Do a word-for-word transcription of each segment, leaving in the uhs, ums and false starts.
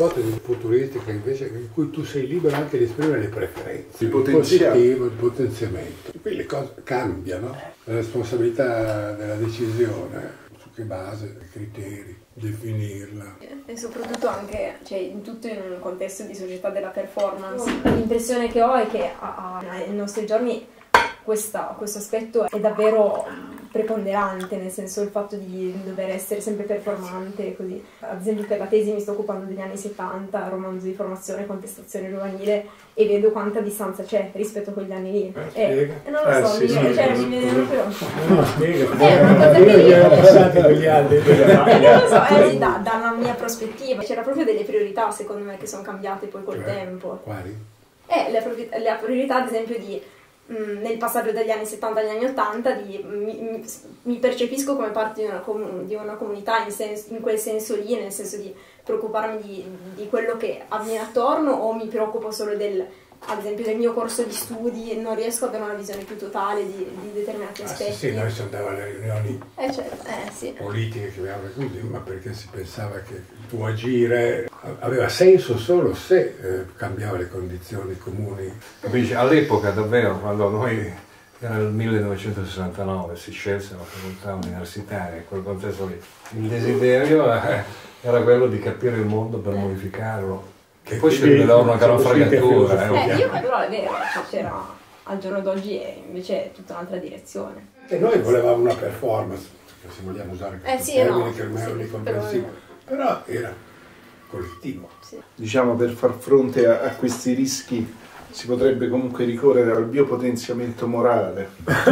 un'ipotesi futuristica invece in cui tu sei libero anche di esprimere le preferenze, il, il positivo, il potenziamento. Qui le cose cambiano, la responsabilità della decisione, su che base, i criteri, definirla. E soprattutto anche, cioè, in tutto in un contesto di società della performance. L'impressione che ho è che a, a, ai nostri giorni questa, questo aspetto è davvero preponderante, nel senso il fatto di dover essere sempre performante, così. Ad esempio per la tesi mi sto occupando degli anni settanta, romanzo di formazione e contestazione giovanile, e vedo quanta distanza c'è rispetto a quegli anni lì. Eh, eh, non lo so, eh, sì, mi, sì, cioè, sì, mi sì, viene sì. proprio... No, spiega, Eh, io ero passati quegli anni. non lo so, eh, sì, da, dalla mia prospettiva c'era proprio delle priorità secondo me che sono cambiate poi col Cioè, tempo. Quali? Eh, la, priori- la priorità ad esempio di mh, nel passaggio dagli anni settanta agli anni ottanta di, mi, mi, mi percepisco come parte di una, com- di una comunità in, sens- in quel senso lì, nel senso di preoccuparmi di, di quello che avviene attorno, o mi preoccupo solo del, ad esempio del mio corso di studi, non riesco ad avere una visione più totale di, di determinati Ah, aspetti. sì, sì, noi si andava alle riunioni Eh, certo, eh, sì. politiche, chiamiamole così, ma perché si pensava che il tuo agire aveva senso solo se eh, cambiava le condizioni comuni. Capisci? All'epoca davvero, quando noi, era nel millenovecentosessantanove, si scelse la facoltà universitaria, in quel contesto lì, il desiderio eh, era quello di capire il mondo per modificarlo. Che poi si rivelò una gran fregatura. Eh, io però è vero, cioè, c'era al giorno d'oggi e invece è tutta un'altra direzione. E noi volevamo una performance, se vogliamo usare questo Eh, sì, termine no, che ormai sì, è onnicomprensivo, però era collettivo. Sì. Diciamo, per far fronte a, a questi rischi si potrebbe comunque ricorrere al biopotenziamento morale.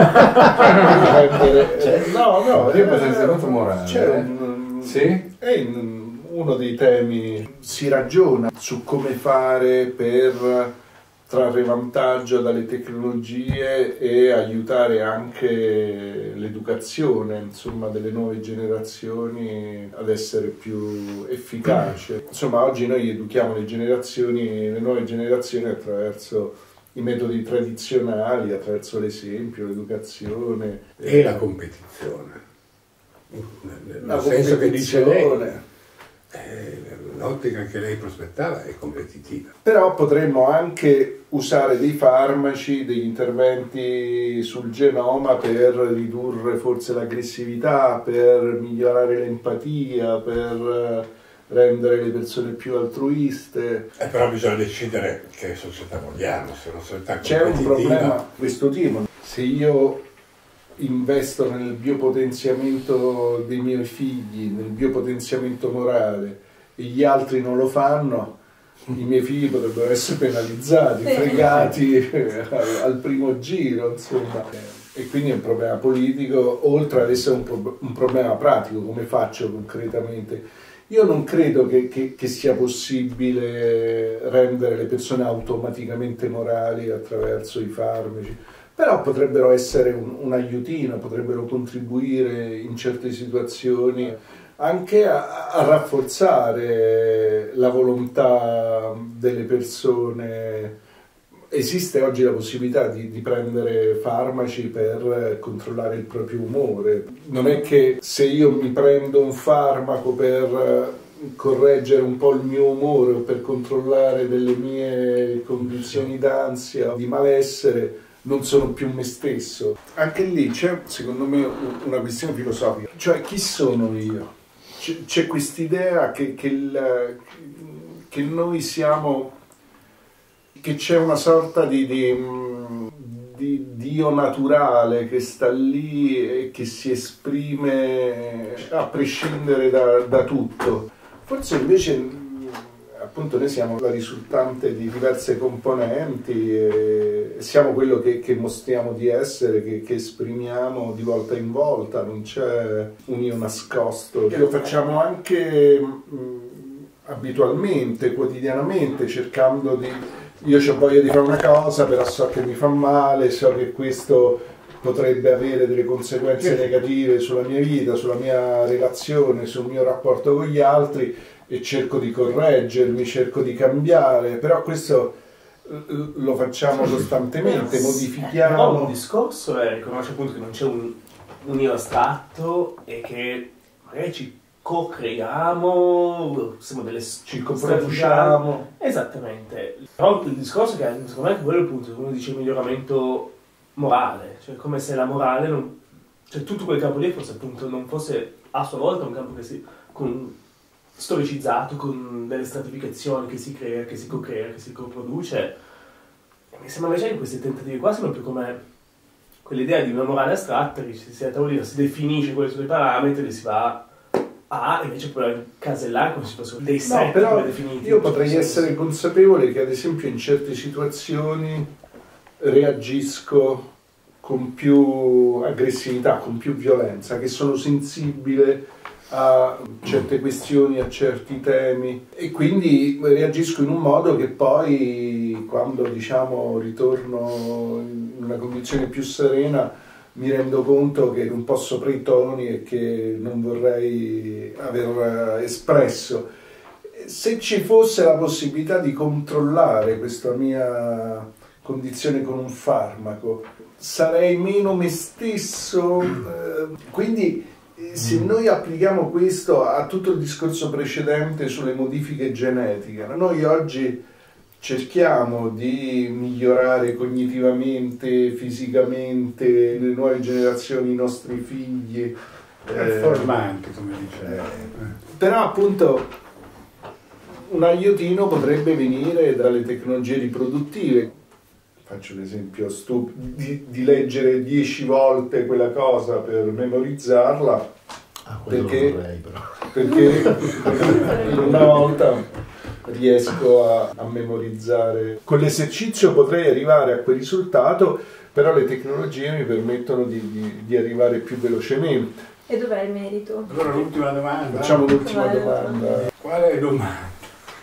cioè, no, no, Biopotenziamento morale. C'è un, Sì? è in uno dei temi, si ragiona su come fare per trarre vantaggio dalle tecnologie e aiutare anche l'educazione, insomma, delle nuove generazioni ad essere più efficace. Insomma, oggi noi educhiamo le generazioni, le nuove generazioni attraverso i metodi tradizionali, attraverso l'esempio, l'educazione E la competizione. Nel la senso che dice lei, competizione. eh, l'ottica che lei prospettava è competitiva. Però potremmo anche usare dei farmaci, degli interventi sul genoma per ridurre forse l'aggressività, per migliorare l'empatia, per rendere le persone più altruiste. Eh, però bisogna decidere che società vogliamo, se una società C'è un competitiva... problema di questo tipo. Se io investo nel biopotenziamento dei miei figli, nel biopotenziamento morale, e gli altri non lo fanno, i miei figli potrebbero essere penalizzati, fregati al, al primo giro, insomma. E quindi è un problema politico, oltre ad essere un, pro- un problema pratico, come faccio concretamente? Io non credo che, che, che sia possibile rendere le persone automaticamente morali attraverso i farmaci, però potrebbero essere un, un aiutino, potrebbero contribuire in certe situazioni anche a, a rafforzare la volontà delle persone. Esiste oggi la possibilità di, di prendere farmaci per controllare il proprio umore. Non è che se io mi prendo un farmaco per correggere un po' il mio umore o per controllare delle mie condizioni d'ansia, di malessere, non sono più me stesso. Anche lì c'è, secondo me, una questione filosofica. Cioè, chi sono io? C'è quest'idea che, che, il, che noi siamo... che c'è una sorta di, di, di Dio naturale che sta lì e che si esprime a prescindere da, da tutto. Forse invece, appunto, noi siamo la risultante di diverse componenti e siamo quello che, che mostriamo di essere, che, che esprimiamo di volta in volta, non c'è un io nascosto. Lo facciamo anche mh, abitualmente, quotidianamente, cercando di... Io ho voglia di fare una cosa, però so che mi fa male, so che questo potrebbe avere delle conseguenze negative sulla mia vita, sulla mia relazione, sul mio rapporto con gli altri, e cerco di correggermi, cerco di cambiare, però questo lo facciamo costantemente, modifichiamo. Però un discorso è riconoscere appunto che non c'è un, un io astratto e che magari ci co-creiamo, siamo delle ci coproduciamo. Esattamente. Però il discorso che secondo me è quello appunto, come dice il miglioramento morale, cioè come se la morale non, cioè tutto quel campo lì fosse appunto non fosse a sua volta un campo che si con, storicizzato con delle stratificazioni che si crea, che si co-crea, che si coproduce. E mi sembra invece che questi tentativi qua sono più come quell'idea di una morale astratta che si, si, a tavolino, si definisce quali sono i parametri e si va a invece poi casellare come se fossero dei set no, però definiti. Io potrei essere consapevole che ad esempio in certe situazioni reagisco con più aggressività, con più violenza, che sono sensibile a certe questioni, a certi temi e quindi reagisco in un modo che poi quando diciamo ritorno in una condizione più serena mi rendo conto che un po' sopra i toni e che non vorrei aver espresso. Se ci fosse la possibilità di controllare questa mia condizione con un farmaco, sarei meno me stesso, eh, quindi se noi applichiamo questo a tutto il discorso precedente sulle modifiche genetiche, noi oggi cerchiamo di migliorare cognitivamente, fisicamente, le nuove generazioni, i nostri figli. Performanti, come dicevo. Eh, però appunto un aiutino potrebbe venire dalle tecnologie riproduttive. Faccio l'esempio stup- di, di leggere dieci volte quella cosa per memorizzarla, ah, perché, vorrei, però. perché una volta riesco a, a memorizzare. Con l'esercizio potrei arrivare a quel risultato, però le tecnologie mi permettono di, di, di arrivare più velocemente. E dov'è il merito? Allora l'ultima domanda. Facciamo l'ultima Vai, domanda. Quale domanda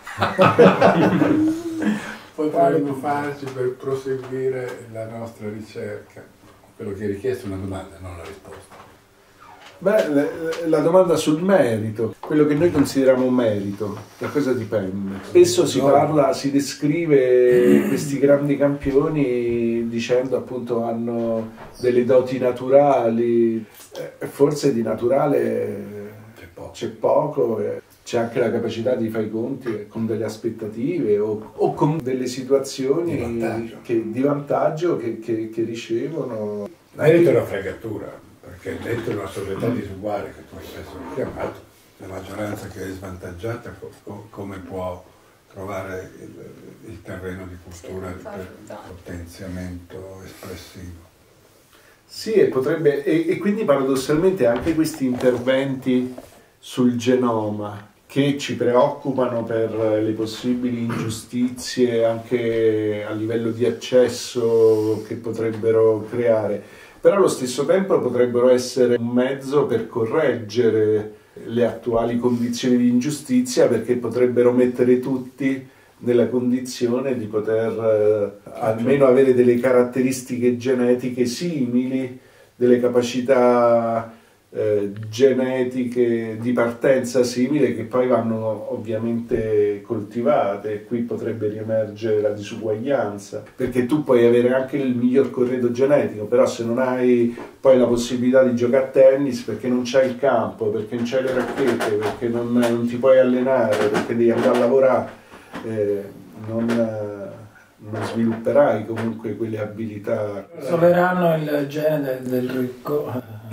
potremmo farci per proseguire la nostra ricerca? Quello che è richiesto è una domanda, non la risposta. Beh, la domanda sul merito, quello che noi consideriamo un merito, da cosa dipende? Spesso si parla, si descrive questi grandi campioni dicendo appunto hanno delle doti naturali, eh, forse di naturale C'è poco. c'è poco, eh, c'è anche la capacità di fare i conti con delle aspettative o, o con delle situazioni Di vantaggio, che, di vantaggio che, che, che ricevono. Merito è una fregatura, perché dentro una società disuguale che tu hai spesso richiamato, la maggioranza che è svantaggiata co- co- come può trovare il, il terreno di cultura Sì, per esatto. potenziamento espressivo. Sì, e, potrebbe, e, e quindi paradossalmente anche questi interventi sul genoma che ci preoccupano per le possibili ingiustizie anche a livello di accesso che potrebbero creare, però allo stesso tempo potrebbero essere un mezzo per correggere le attuali condizioni di ingiustizia, perché potrebbero mettere tutti nella condizione di poter eh, almeno avere delle caratteristiche genetiche simili, delle capacità eh, genetiche di partenza simili che poi vanno ovviamente coltivate, e qui potrebbe riemergere la disuguaglianza, perché tu puoi avere anche il miglior corredo genetico, però se non hai poi la possibilità di giocare a tennis perché non c'hai il campo, perché non c'hai le racchette, perché non, non ti puoi allenare, perché devi andare a lavorare, eh, non, non svilupperai comunque quelle abilità. Troveranno il gene del, del ricco.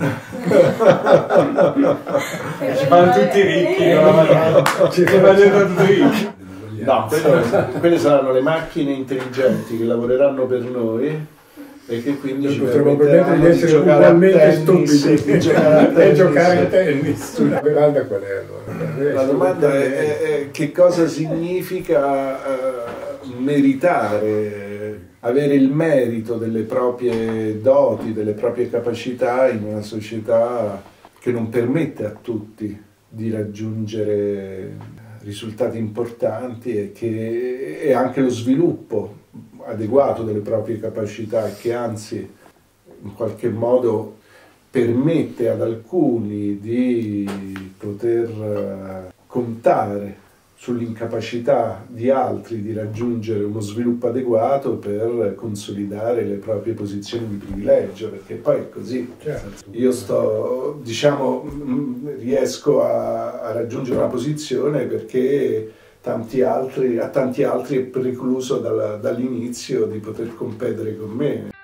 Ci fanno tutti ricchi, no? Ci fanno tutti ricchi. No, quello- quelle saranno le macchine intelligenti che lavoreranno per noi e che quindi Noi ci potremmo permetteranno permettere di essere giocare a ugualmente tennis, stupidi di giocare a e tennis. giocare a tennis. La domanda qual è allora? La domanda è, è- è che cosa significa eh, meritare, avere il merito delle proprie doti, delle proprie capacità in una società che non permette a tutti di raggiungere risultati importanti e che è anche lo sviluppo adeguato delle proprie capacità e che anzi in qualche modo permette ad alcuni di poter eh, contare sull'incapacità di altri di raggiungere uno sviluppo adeguato per consolidare le proprie posizioni di privilegio, perché poi è così. Certo. Io sto, diciamo, riesco a, a raggiungere una posizione perché tanti altri, a tanti altri è precluso dalla, dall'inizio di poter competere con me.